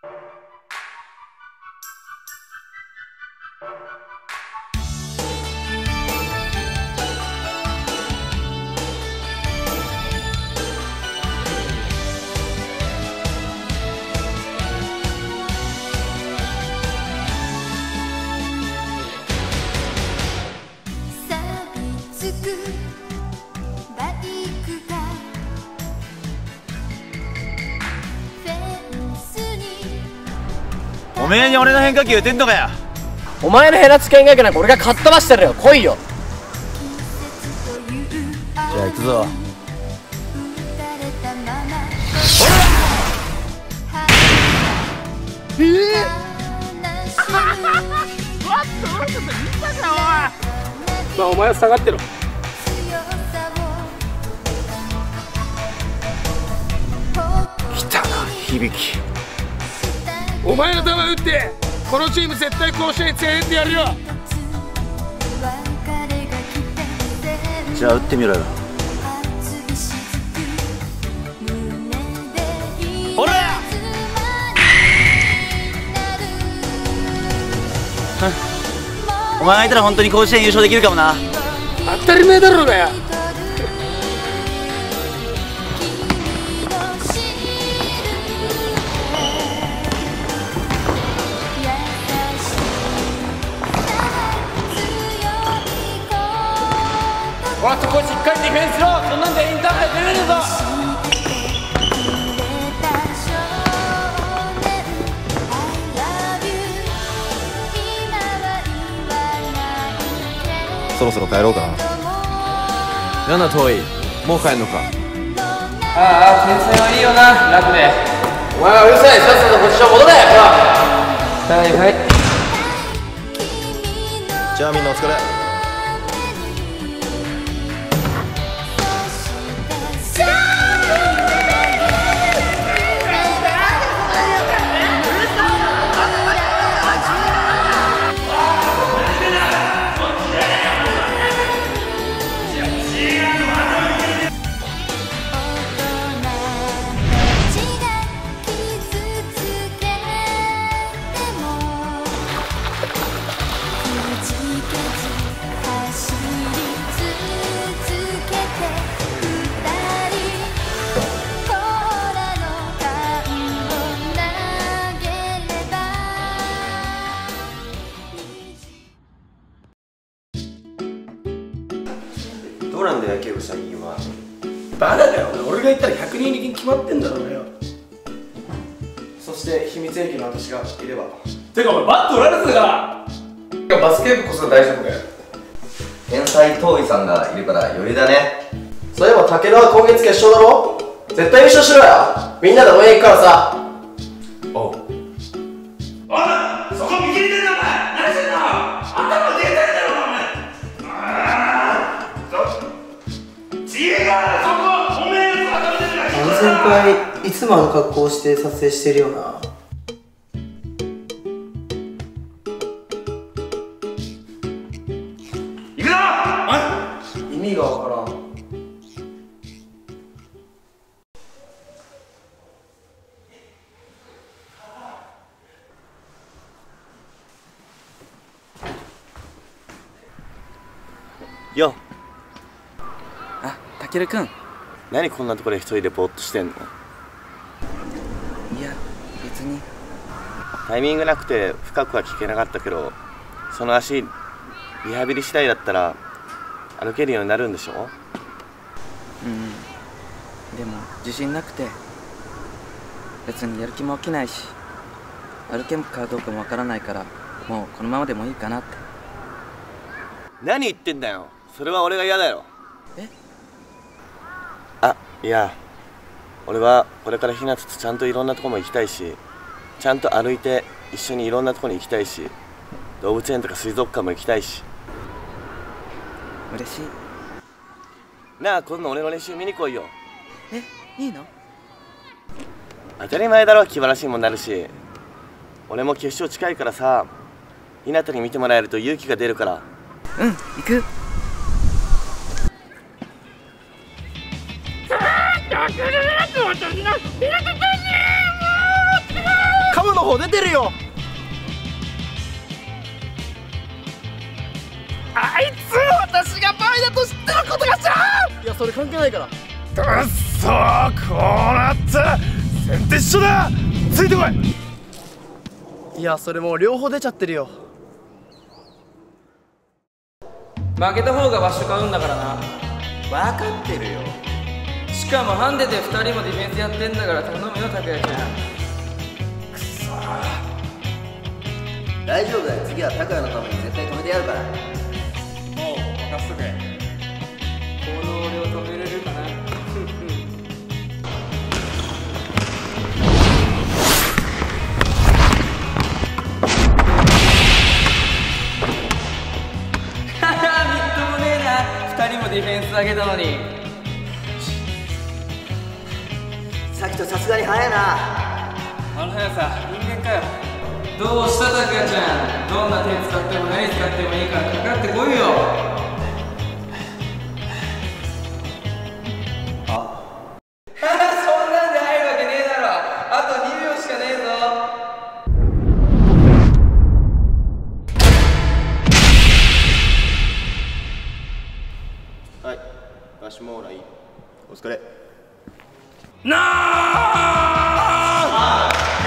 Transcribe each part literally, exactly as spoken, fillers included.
おめえに俺の変化球打てんのかよ。 お前のヘラつき変化球なんか俺がかっ飛ばしてるよ。来いよ。 じゃあ行くぞ。 えーまあお前は下がってろ。 来たな響。 お前の球打ってこのチーム絶対甲子園に連れてってやるよ。 じゃあ打ってみろよ。ほらお前がいたら本当に甲子園優勝できるかもな。 当たり前だろうがよ。おい、そこしっかりディフェンスろ。そんなんでインターハイ出れるぞ。 そろそろ帰ろうかな。なんだ遠い、もう帰んのか。 ああ、天才はいいよな、楽で。お前はうるさい、さっさとポジション戻れ。はいはい。 じゃあみんなお疲れ。 どうなんだよ野球部した議員は。 バカだよ、俺が言ったらひゃくにん力に決まってんだろうよ。 そして秘密兵器の私がいれば。 てかお前バット折られてたから。 バスケ部こそ大丈夫かよ。天才遠いさんがいるから余裕だね。そういえば武田は今月決勝だろ。絶対優勝しろよ。みんなで応援行くからさ。おう。 おい、そこ見切りてんだお前。何してんの。頭出てんだろお前。ああ、そ違うそこ。おめえの頭出てない。 あの先輩いつもあの格好をして撮影してるよな。 行くぞ。 意味がわからん。 よあ、たけるくん。 何こんなところで一人でぼーっとしてんの。 いや別に。 タイミングなくて深くは聞けなかったけど、その足リハビリ次第だったら歩けるようになるんでしょ。 うんでも自信なくて別にやる気も起きないし、歩けるかどうかもわからないから、もうこのままでもいいかなって。 何言ってんだよ。それは俺が嫌だよ。 えあ、いや俺はこれからひなたとちゃんといろんなとこも行きたいし、ちゃんと歩いて一緒にいろんなとこに行きたいし、動物園とか水族館も行きたいし。 嬉しいなあ、今度俺の練習見に来いよ。 え、いいの。 当たり前だろ、気晴らしいもんなるし。俺も決勝近いからさ、ひなたに見てもらえると勇気が出るから。 うん、行く。 カモの報出てるよ。 あいつ私がバイだと知ってることが知らん。 いやそれ関係ないから。 くっそー、こうなったら先手一緒だ。ついてこい。 いやそれもう両方出ちゃってるよ。 負けた方が場所買うんだからな。 分かってるよ。 しかもハンデでふたりもディフェンスやってんだから頼むよ拓也ちゃん。くそー。 大丈夫だよ。次は拓也のために絶対止めてやるから。 もう任せとけ。この俺を止めれるかな。ふたりもディフェンス上げたのに。 さっきとさすがに早いな。 あの速さ人間かよ。どうした拓也ちゃん。どんな手使っても何使ってもいいからかかってこいよ。あそんなんで入るわけねえだろ。あとにびょうしかねえぞ。 はい、ガシモーライお疲れ。 なあ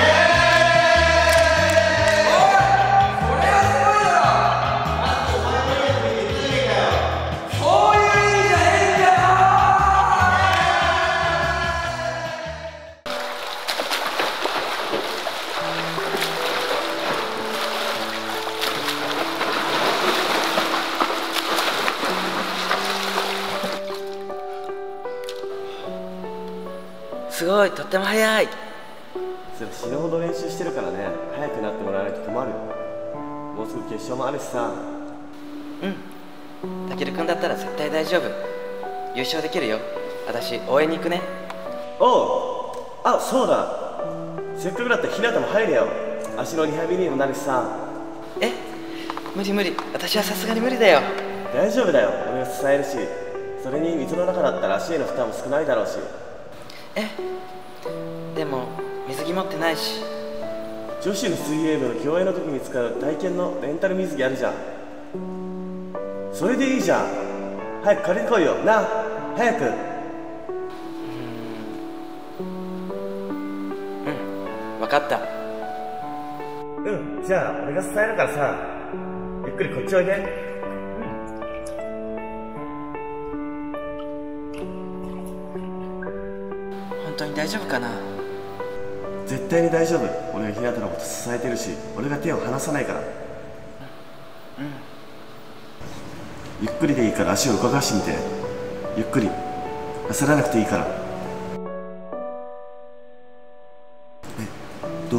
すごい、とっても早い。 それ死ぬほど練習してるからね、早くなってもらわないと困るよ。もうすぐ決勝もあるしさ。 うん、たけるくんだったら絶対大丈夫。優勝できるよ。私応援に行くね。 おう、あ、そうだ、せっかくだったら日向も入れよ。足のリハビリにもなるしさ。 え、無理無理、私はさすがに無理だよ。 大丈夫だよ、俺が支えるし。それに水の中だったら足への負担も少ないだろうし。 え、でも水着持ってないし。 女子の水泳部の競泳の時に使う体験のレンタル水着あるじゃん。それでいいじゃん。早く借りてこいよなあ、早く。 うん、分かった。 うん、じゃあ俺が伝えるからさ、ゆっくりこっちおいで。 本当に大丈夫かな。 絶対に大丈夫。俺が日向のこと支えてるし、俺が手を離さないから。うん、ゆっくりでいいから足を動かしてみて。ゆっくり、焦らなくていいから。え、どう？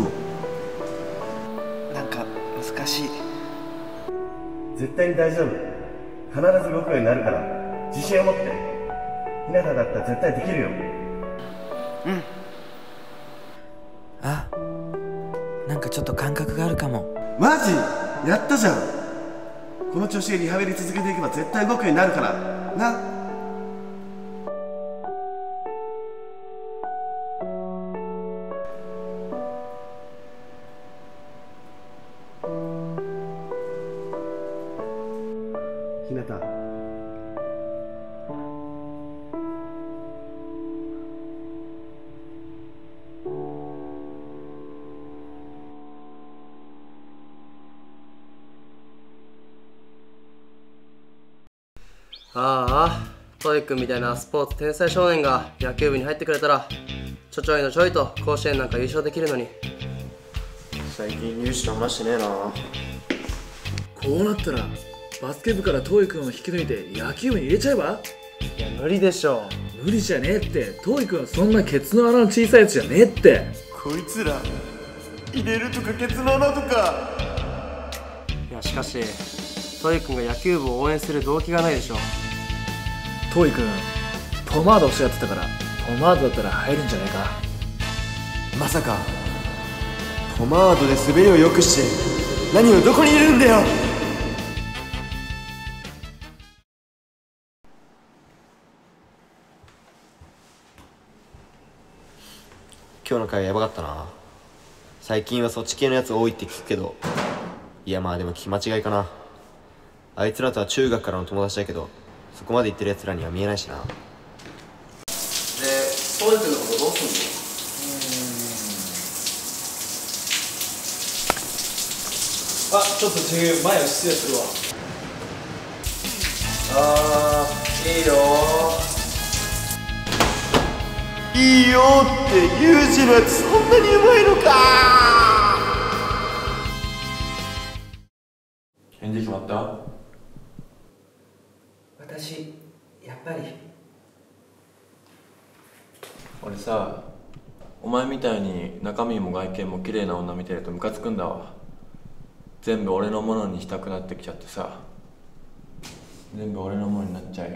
なんか難しい。 絶対に大丈夫。必ず動くようになるから自信を持って。日向だったら絶対できるよ。 うん。あ、なんかちょっと感覚があるかも。 マジ？やったじゃん。この調子でリハビリ続けていけば絶対動くようになるからな。ひなた、 ああ、トイ君みたいなスポーツ天才少年が野球部に入ってくれたらちょちょいのちょいと甲子園なんか優勝できるのに。 最近入試の話ねえな。 こうなったらバスケ部からトイ君を引き抜いて野球部に入れちゃえば。 いや無理でしょ。 無理じゃねえって。トイ君はそんなケツの穴の小さいやつじゃねえって。 こいつら入れるとかケツの穴とか。 いやしかしトイ君が野球部を応援する動機がないでしょ。 トイ君ポマード欲しがってたから、ポマードだったら入るんじゃねえか。 まさかポマードで滑りを良くして何をどこに入れるんだよ。今日の回やばかったな。 最近はそっち系のやつ多いって聞くけど、いやまあでも聞き間違いかな。あいつらとは中学からの友達だけど、そこまで言ってるやつらには見えないしな。 で、そういうのことどうすあ、ちょっと違う、前を失礼するわ。 あー、いいよいいよってユージのやつそんなにうまいのか。 返事決まった？ 私やっぱり俺さ、お前みたいに中身も外見も綺麗な女見てるとムカつくんだわ。全部俺のものにしたくなってきちゃってさ、全部俺のものになっちゃうよ。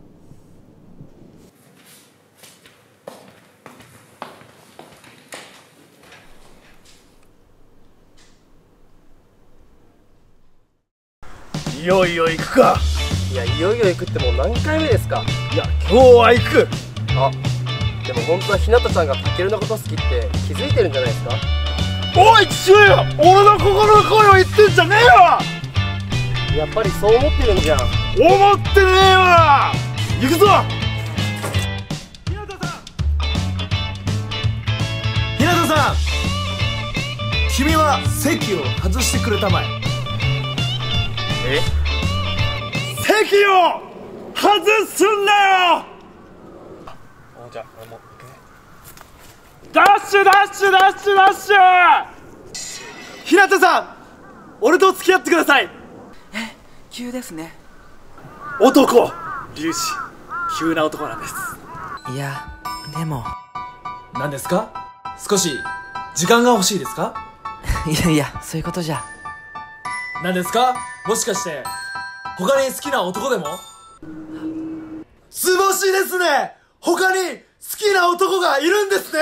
いよいよ行くか。 いや、いよいよ行くってもう何回目ですか。 いや、今日は行く。 あ、でも本当はひなたちゃんがたけるのこと好きって気づいてるんじゃないですか。 おい父親、俺の心の声を言ってんじゃねえわ。 やっぱりそう思ってるんじゃん。 思ってねえわ。行くぞ。 ひなたさん、ひなたさん、君は席を外してくれたまえ。 え？席を外すんなよ。 じゃあ俺も行くね。 ダッシュダッシュダッシュダッシュ。 ひなたさん、俺と付き合ってください。 え、急ですね。 男、リュウジ、急な男なんです。 いや、でも何ですか？少し時間が欲しいですか？ いやいや、そういうことじゃ。 何ですか？もしかして他に好きな男でも？ 素晴らしいですね。他に好きな男がいるんですね。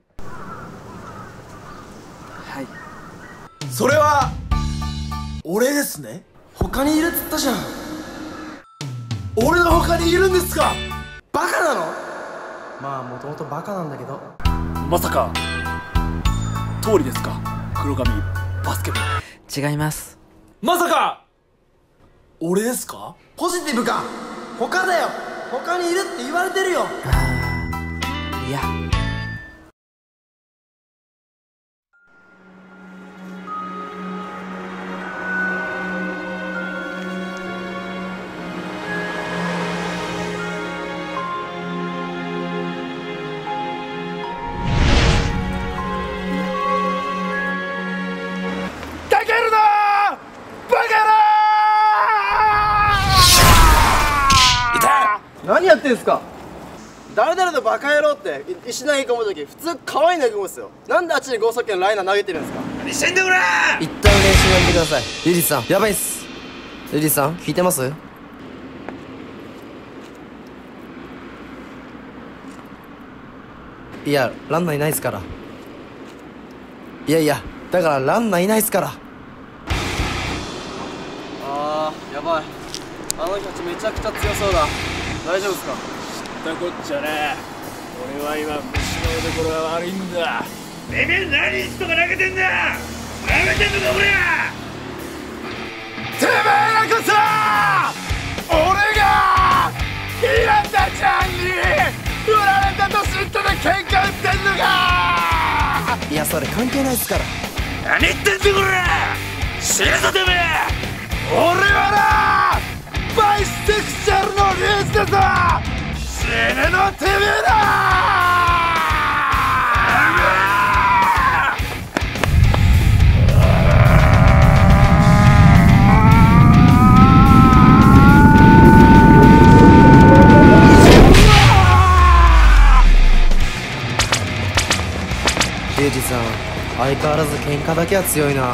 はい。 それは俺ですね。 他にいるっつったじゃん。 俺の他にいるんですか？バカなの？ まあもともとバカなんだけど。 まさか通りですか？黒髪バスケ部。 違います。 まさか俺ですか？ ポジティブか。他だよ。他にいるって言われてるよ。 いや、 たけるなバカ何やってんすか。誰々のバカ野郎って石投げ込むとき普通可愛い投げ込むっすよ。なんであっちに剛速球のライナー投げてるんですか。 何してんだこら。 一旦練習やめてください。リリーさんやばいっす。リリーさん聞いてます？いやランナーいないっすから。いやいやだからランナーいないっすから。あーやばい、あの人たちめちゃくちゃ強そうだ。大丈夫っすか？ 知ったこっちゃね。俺は今虫の出所が悪いんだ。 てめえ何人とか投げてんだ。投げてんのかこりゃ。 てめえらこそ俺がひなたちゃんに振られたと知ってて喧嘩売ってんのか。 いやそれ関係ないっすから。 何言ってんだこら。死ぬぞてめえ。 俺はなバイセクシャルのリュウジだぞ。死ぬのてめえだ。 リュウジさん相変わらず喧嘩だけは強いな。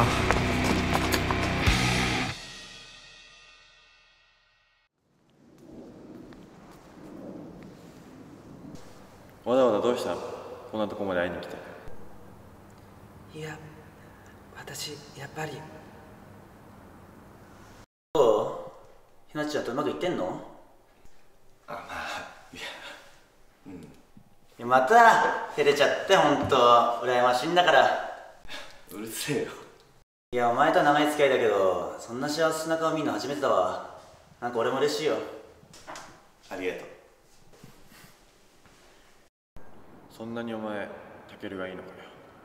わざわざどうした？こんなとこまで会いに来て。 いや、私やっぱり。 どう？ひなちゃんとうまくいってんの？ あ、まあいやうんまた照れちゃって、ほんと羨ましいんだから。 うるせえよ。 いや、お前とは長い付き合いだけど、そんな幸せな顔見るの初めてだわ。なんか俺も嬉しいよ。 ありがとう。 そんなにお前タケルがいいのかよ。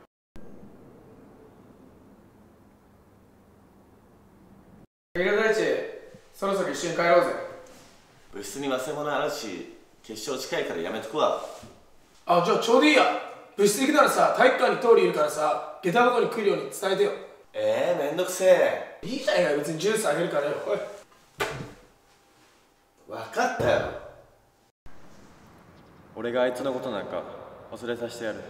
タケル大地、そろそろ一緒に帰ろうぜ。 部室に忘れ物あるし、決勝近いからやめとくわ。 あ、じゃあちょうどいいや。部室行くならさ、体育館に通りいるからさ、下駄箱に来るように伝えてよ。 えー、めんどくせえ。 いいじゃんよ、別にジュースあげるからよ。おい。 分かったよ。 俺があいつのことなんか忘れさせてやる。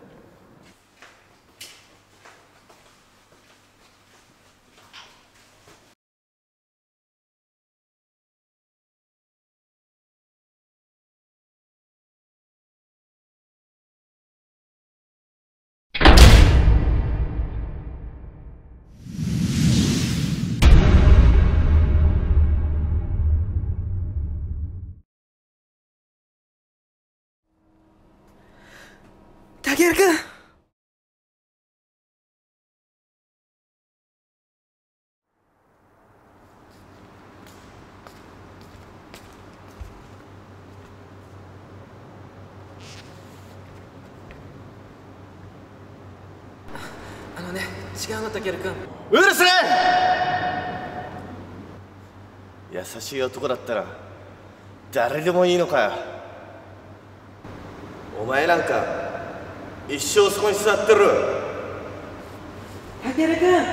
タケル君、あのね、違うのタケル君。 うるせえ。優しい男だったら誰でもいいのかよ。お前なんか一生そこに座ってる。 タケル君、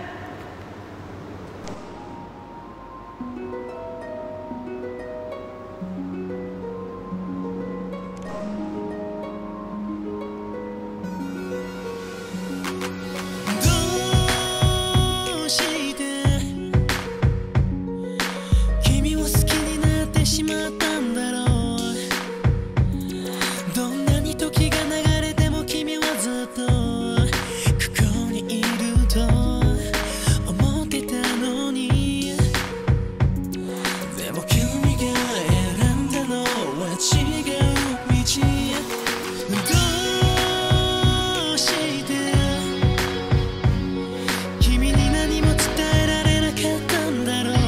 どうして君を好きになってしまったんだろう。どんなに時が流れても君はずっとここにいると思ってたのに。でも君が選んだのは違う道。どうして君に何も伝えられなかったんだろう。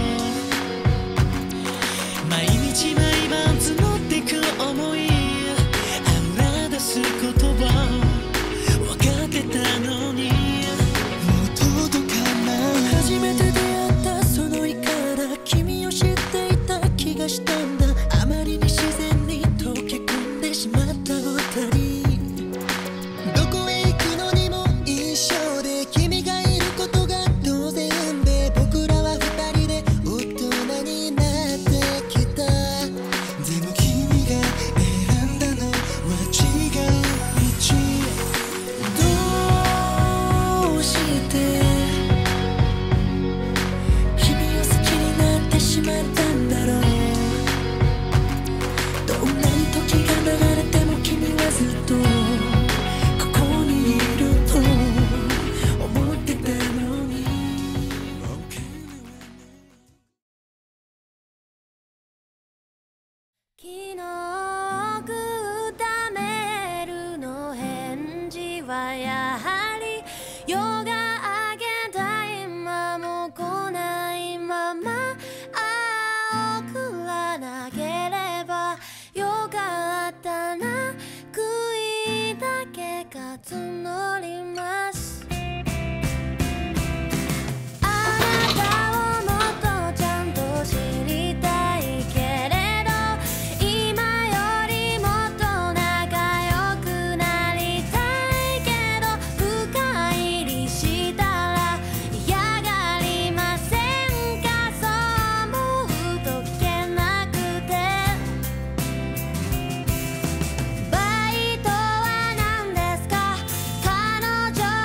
毎日毎晩募ってく想い、あら出す言葉分かってたのに。もう届かない。初めて出会ったその日から君を知っていた気がしたんだ。あまりに自然に溶け込んでしまった二人。どこへ行くのにも一緒で、君がいることが当然で、僕らは二人で大人になってきた。でも君が選んだのは違う道。どうして君を好きになってしまったんだろう。どんなに時が流れても君はずっとここにいると思ってたのに。昨日送ったメールの返事はやはり夜が明けた今も来ないまま。ああ、送らなければよかったな。悔いだけが募ります。あなたをもっとちゃんと知りたいけれど、今よりもっと仲良くなりたいけど、深入りしたら嫌がりませんか。そう思うと聞けなくて。バイトは何ですか。彼女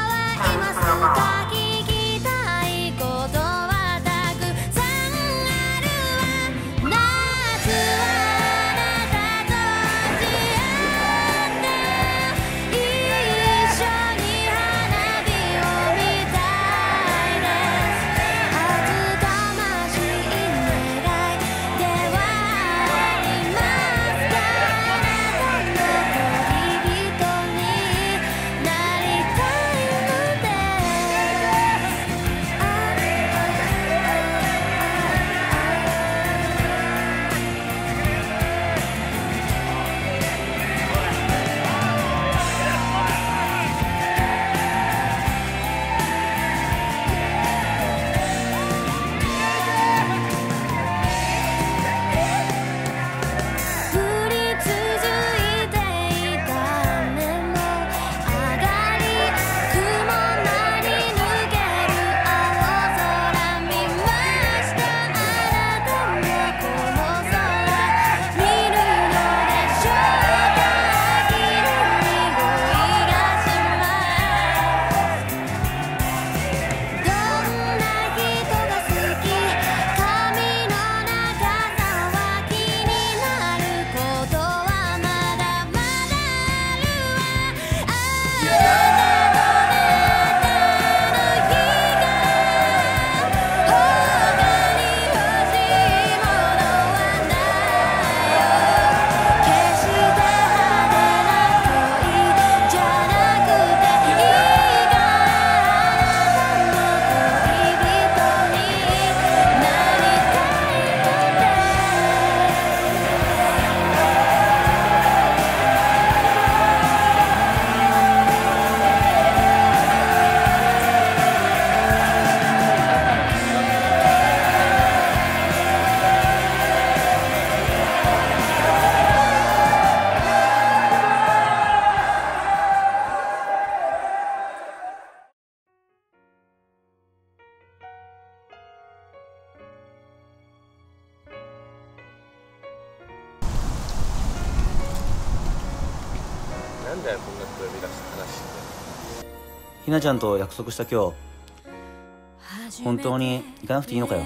呼び出して話してひなちゃんと約束した今日本当に行かなくていいのかよ。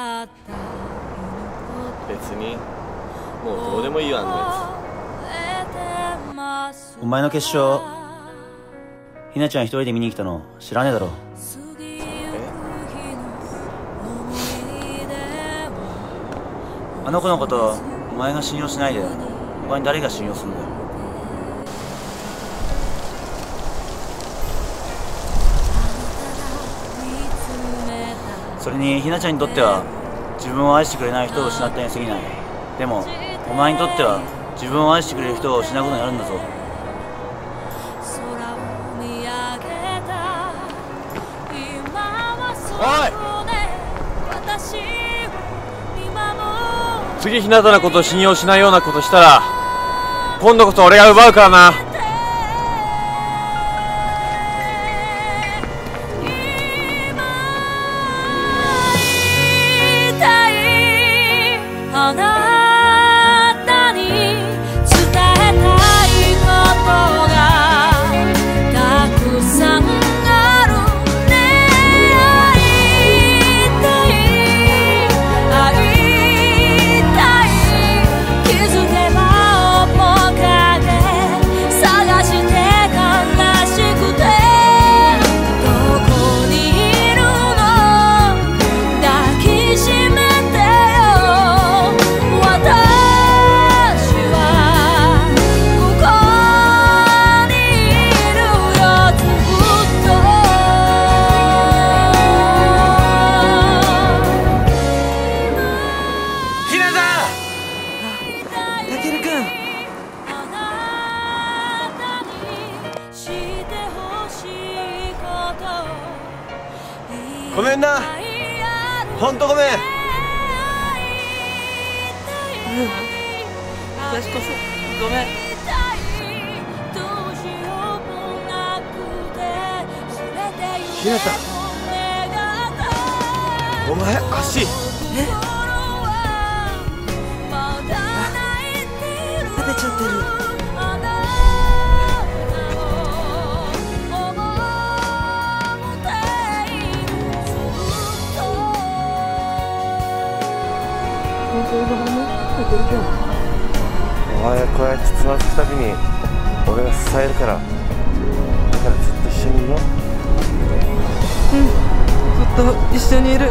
別にもうどうでもいいよあんなやお前の決勝ひなちゃん一人で見に来たの知らねえだろ。あの子のことお前が信用しないで他に誰が信用するんだよ。それにひなちゃんにとっては自分を愛してくれない人を失ったに過ぎない。でもお前にとっては自分を愛してくれる人を失うことになるんだぞ。 おい次日向のことを信用しないようなことしたら今度こそ俺が奪うからな。 あなたに伝えたいことがたくさんあるね。会いたい会いたい気づけば面影探して悲しくてどこにいるの抱きしめてごめんな、ほんとごめん。 私こそごめん。 ひなたお前足え食べちゃってる。 お前こうやってつまずくたびに俺が支えるから、だからずっと一緒にいよう。 うんずっと一緒にいる。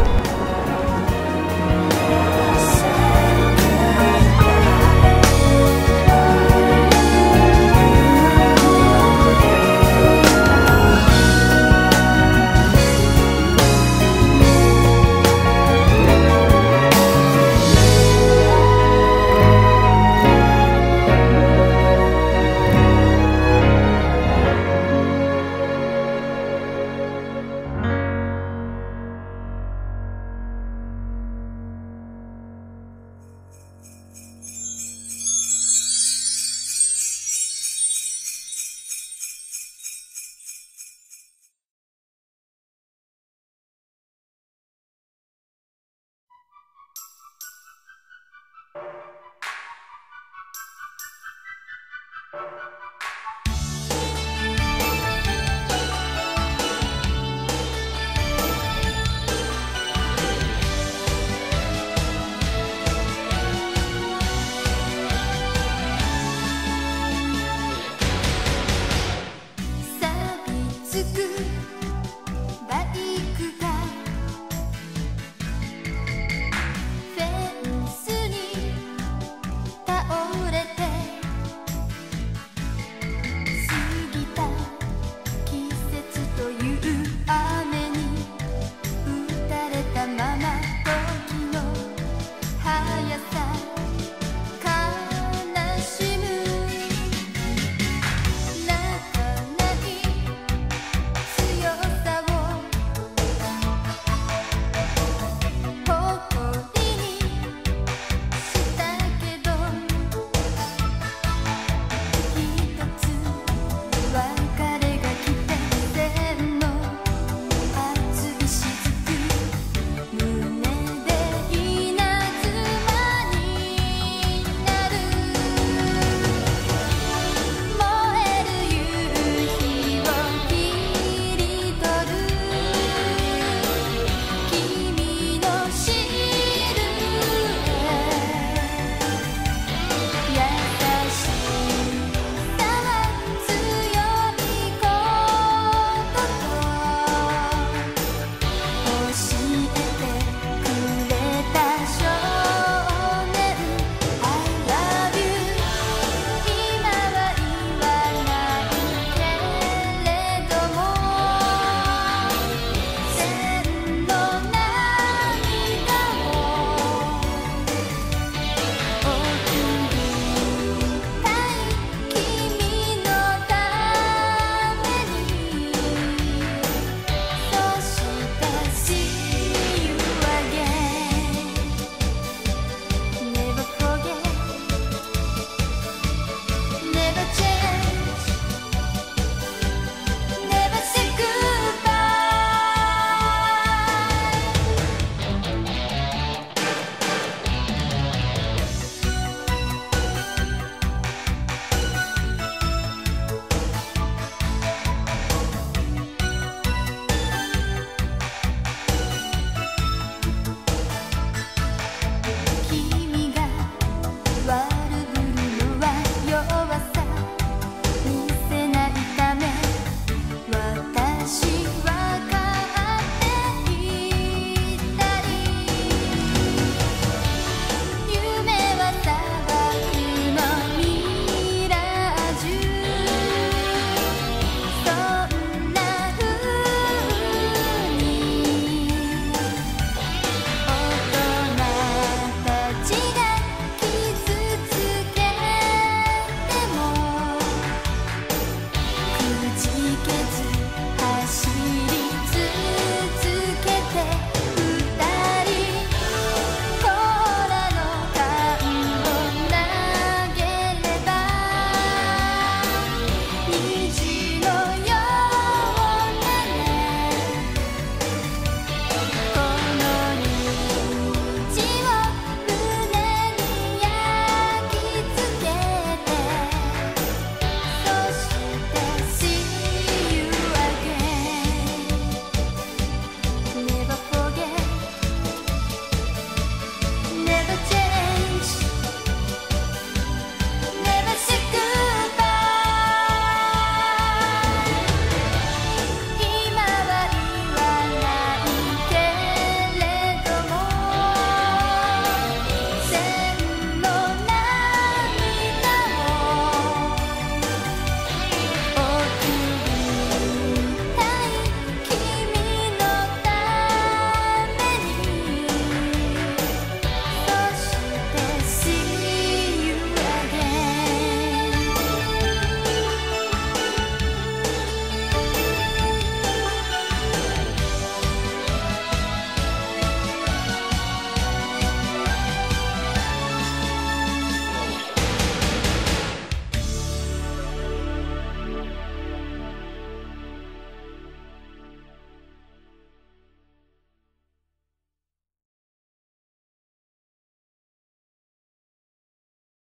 「